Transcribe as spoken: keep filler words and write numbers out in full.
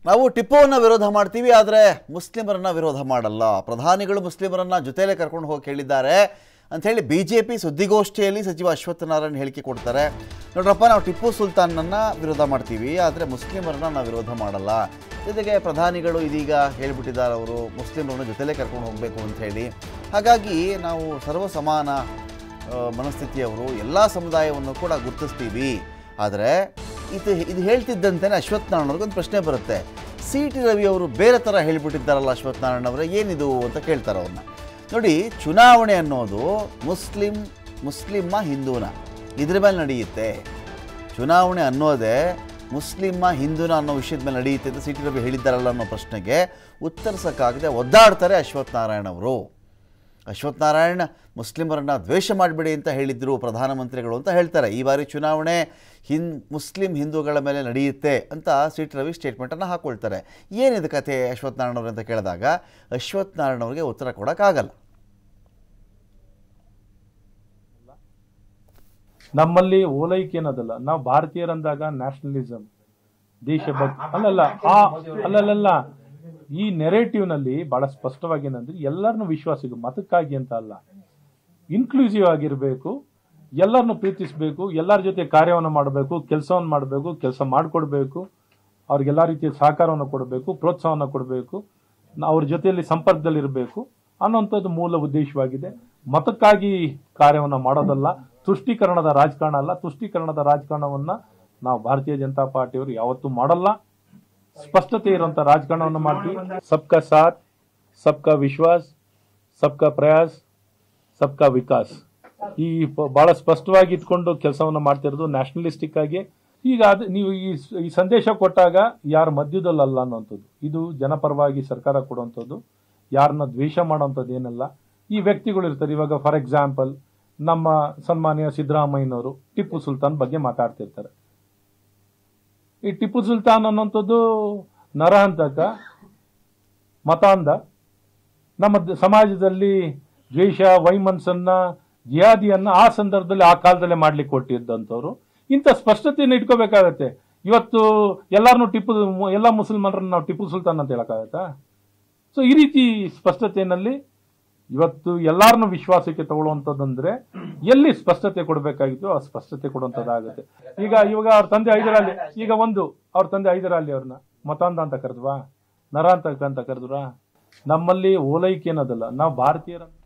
ನಾವು ಟಿಪ್ಪುವನ್ನು ವಿರೋಧ ಮಾಡ್ತೀವಿ, ಆದರೆ ಮುಸ್ಲಿಮರನ್ನ ವಿರೋಧ ಮಾಡಲ್ಲ. ಪ್ರಧಾನಿಗಳು ಮುಸ್ಲಿಮರನ್ನ ಜೊತೆಯಲ್ಲೇ ಕರ್ಕೊಂಡು ಹೋಗಿ ಹೇಳಿದ್ದಾರೆ ಅಂಥೇಳಿ ಬಿ ಜೆ ಪಿ ಸುದ್ದಿಗೋಷ್ಠಿಯಲ್ಲಿ ಸಚಿವ ಅಶ್ವತ್ಥನಾರಾಯಣ ಹೇಳಿಕೆ ಕೊಡ್ತಾರೆ. ನೋಡ್ರಪ್ಪ, ನಾವು ಟಿಪ್ಪು ಸುಲ್ತಾನನ್ನು ವಿರೋಧ ಮಾಡ್ತೀವಿ, ಆದರೆ ಮುಸ್ಲಿಮರನ್ನ ನಾವು ವಿರೋಧ ಮಾಡಲ್ಲ. ಜೊತೆಗೆ ಪ್ರಧಾನಿಗಳು ಇದೀಗ ಹೇಳಿಬಿಟ್ಟಿದ್ದಾರೆ, ಅವರು ಮುಸ್ಲಿಮರನ್ನ ಜೊತೆಯಲ್ಲೇ ಕರ್ಕೊಂಡು ಹೋಗಬೇಕು ಅಂಥೇಳಿ. ಹಾಗಾಗಿ ನಾವು ಸರ್ವ ಸಮಾನ ಮನಸ್ಥಿತಿಯವರು, ಎಲ್ಲ ಸಮುದಾಯವನ್ನು ಕೂಡ ಗುರುತಿಸ್ತೀವಿ. ಆದರೆ ಇದು ಇದು ಹೇಳ್ತಿದ್ದಂತೆಯೇ ಅಶ್ವತ್ಥನಾರಾಯಣ ಅವ್ರಿಗೊಂದು ಪ್ರಶ್ನೆ ಬರುತ್ತೆ. ಸಿ ಟಿ ರವಿ ಅವರು ಬೇರೆ ಥರ ಹೇಳಿಬಿಟ್ಟಿದ್ದಾರಲ್ಲ ಅಶ್ವತ್ಥನಾರಾಯಣ ಅವರೇ, ಏನಿದು ಅಂತ ಕೇಳ್ತಾರೆ ಅವ್ರನ್ನ. ನೋಡಿ, ಚುನಾವಣೆ ಅನ್ನೋದು ಮುಸ್ಲಿಂ ಮುಸ್ಲಿಮ್ಮ ಹಿಂದೂನ ಇದ್ರ ಮೇಲೆ ನಡೆಯುತ್ತೆ. ಚುನಾವಣೆ ಅನ್ನೋದೇ ಮುಸ್ಲಿಮ್ಮ ಹಿಂದೂನ ಅನ್ನೋ ವಿಷಯದ ಮೇಲೆ ನಡೆಯುತ್ತೆ ಅಂತ ಸಿ ಟಿ ರವಿ ಹೇಳಿದ್ದಾರಲ್ಲ ಅನ್ನೋ ಪ್ರಶ್ನೆಗೆ ಉತ್ತರಿಸೋಕ್ಕಾಗದೆ ಒದ್ದಾಡ್ತಾರೆ ಅಶ್ವತ್ಥನಾರಾಯಣ ಅವರು. ಅಶ್ವತ್ಥನಾರಾಯಣ ಮುಸ್ಲಿಮರನ್ನ ದ್ವೇಷ ಮಾಡಬೇಡಿ ಅಂತ ಹೇಳಿದ್ರು ಪ್ರಧಾನಮಂತ್ರಿಗಳು ಅಂತ ಹೇಳ್ತಾರೆ. ಈ ಬಾರಿ ಚುನಾವಣೆ ಹಿಂ ಮುಸ್ಲಿಂ ಹಿಂದೂಗಳ ಮೇಲೆ ನಡೆಯುತ್ತೆ ಅಂತ ಸಿ ಟಿ ರವಿ ಸ್ಟೇಟ್ಮೆಂಟನ್ನು ಹಾಕ್ಕೊಳ್ತಾರೆ. ಏನಿದೆ ಕಥೆ ಅಶ್ವತ್ಥನಾರಾಯಣ ಅವರು ಅಂತ ಕೇಳಿದಾಗ ಅಶ್ವತ್ಥನಾರಾಯಣ ಅವರಿಗೆ ಉತ್ತರ ಕೊಡೋಕ್ಕಾಗಲ್ಲ. ನಮ್ಮಲ್ಲಿ ಓಲೈಕೆ ಅನ್ನೋದಲ್ಲ, ನಾವು ಭಾರತೀಯರಂದಾಗ ನ್ಯಾಷನಲಿಸಮ್, ದೇಶಭಕ್ತಿ ಅಲ್ಲಲ್ಲ ಆ ಅಲ್ಲಲ್ಲ ಈ ನೆರೇಟಿವ್ ನಲ್ಲಿ ಬಹಳ ಸ್ಪಷ್ಟವಾಗಿ ಏನಂದ್ರೆ ಎಲ್ಲರನ್ನು ವಿಶ್ವಾಸಿಗೂ ಮತಕ್ಕಾಗಿ ಅಂತ ಅಲ್ಲ, ಇನ್ಕ್ಲೂಸಿವ್ ಆಗಿರ್ಬೇಕು, ಎಲ್ಲರನ್ನು ಪ್ರೀತಿಸಬೇಕು, ಎಲ್ಲರ ಜೊತೆ ಕಾರ್ಯವನ್ನು ಮಾಡಬೇಕು, ಕೆಲಸವನ್ನು ಮಾಡಬೇಕು, ಕೆಲಸ ಮಾಡಿಕೊಡ್ಬೇಕು, ಅವ್ರಿಗೆಲ್ಲ ರೀತಿಯ ಸಹಕಾರವನ್ನು ಕೊಡಬೇಕು, ಪ್ರೋತ್ಸಾಹವನ್ನು ಕೊಡಬೇಕು, ಅವ್ರ ಜೊತೆಯಲ್ಲಿ ಸಂಪರ್ಕದಲ್ಲಿರಬೇಕು ಅನ್ನೋಂಥದ್ದು ಮೂಲ ಉದ್ದೇಶವಾಗಿದೆ. ಮತಕ್ಕಾಗಿ ಕಾರ್ಯವನ್ನು ಮಾಡೋದಲ್ಲ, ತುಷ್ಟೀಕರಣದ ರಾಜಕಾರಣ ಅಲ್ಲ. ತುಷ್ಟೀಕರಣದ ರಾಜಕಾರಣವನ್ನ ನಾವು ಭಾರತೀಯ ಜನತಾ ಪಾರ್ಟಿಯವರು ಯಾವತ್ತೂ ಮಾಡಲ್ಲ. ಸ್ಪಷ್ಟತೆ ಇರುವಂತ ರಾಜಕಾರಣವನ್ನು ಮಾಡ್ತೀವಿ. ಸಬ್ಕಾ ಸಾಥ್, ಸಬ್ಕಾ ವಿಶ್ವಾಸ್, ಸಬ್ಕಾ ಪ್ರಯಾಸ್, ಸಬ್ಕಾ ವಿಕಾಸ್, ಈ ಬಹಳ ಸ್ಪಷ್ಟವಾಗಿ ಇಟ್ಕೊಂಡು ಕೆಲಸವನ್ನ ಮಾಡ್ತಿರೋದು ನ್ಯಾಷನಲಿಸ್ಟಿಕ್ ಆಗಿ. ಈಗ ಅದು ನೀವು ಈ ಸಂದೇಶ ಕೊಟ್ಟಾಗ ಯಾರ ಮಧ್ಯದಲ್ಲಲ್ಲ ಅನ್ನೋಂಥದ್ದು, ಇದು ಜನಪರವಾಗಿ ಸರ್ಕಾರ ಕೊಡುವಂಥದ್ದು, ಯಾರನ್ನ ದ್ವೇಷ ಮಾಡುವಂಥದ್ದು ಏನಲ್ಲ. ಈ ವ್ಯಕ್ತಿಗಳು ಇರ್ತಾರೆ. ಇವಾಗ ಫಾರ್ ಎಕ್ಸಾಂಪಲ್ ನಮ್ಮ ಸನ್ಮಾನ್ಯ ಸಿದ್ದರಾಮಯ್ಯನವರು ಟಿಪ್ಪು ಸುಲ್ತಾನ್ ಬಗ್ಗೆ ಮಾತಾಡ್ತಿರ್ತಾರೆ. ಈ ಟಿಪ್ಪು ಸುಲ್ತಾನ್ ಅನ್ನೋಂಥದ್ದು ನರಹಂತಕ, ಮತಾಂಧ, ನಮ್ಮ ಸಮಾಜದಲ್ಲಿ ದ್ವೇಷ, ವೈಮನಸ್ಸನ್ನ, ಜಿಹಾದಿಯನ್ನ ಆ ಸಂದರ್ಭದಲ್ಲಿ ಆ ಕಾಲದಲ್ಲೇ ಮಾಡ್ಲಿಕ್ಕೆ ಕೊಟ್ಟಿದ್ದಂಥವ್ರು. ಇಂಥ ಸ್ಪಷ್ಟತೆಯನ್ನು ಇಟ್ಕೋಬೇಕಾಗತ್ತೆ. ಇವತ್ತು ಎಲ್ಲಾರನ್ನು ಟಿಪ್ಪು ಎಲ್ಲ ಮುಸಲ್ಮಾನರನ್ನ ನಾವು ಟಿಪ್ಪು ಸುಲ್ತಾನ್ ಅಂತ ಹೇಳಕ್ಕಾಗತ್ತಾ? ಸೊ ಈ ರೀತಿ ಸ್ಪಷ್ಟತೆಯಲ್ಲಿ ಇವತ್ತು ಎಲ್ಲಾರನ್ನು ವಿಶ್ವಾಸಕ್ಕೆ ತಗೊಳ್ಳುವಂಥದ್ದಂದ್ರೆ ಎಲ್ಲಿ ಸ್ಪಷ್ಟತೆ ಕೊಡಬೇಕಾಗಿತ್ತು ಆ ಸ್ಪಷ್ಟತೆ ಕೊಡುವಂಥದ್ದಾಗುತ್ತೆ. ಈಗ ಇವಾಗ ಅವ್ರ ತಂದೆ ಹೈದರಾಲಿ, ಈಗ ಒಂದು ಅವ್ರ ತಂದೆ ಹೈದರಾಲಿ ಅವ್ರನ್ನ ಮತಾಂಧ ಅಂತ ಕರೆದ್ವಾ, ನರಾಂತಕ ಅಂತ ಕರೆದ್ವಾ? ನಮ್ಮಲ್ಲಿ ಓಲೈಕೆ ಅನ್ನೋದಲ್ಲ, ನಾವು ಭಾರತೀಯರ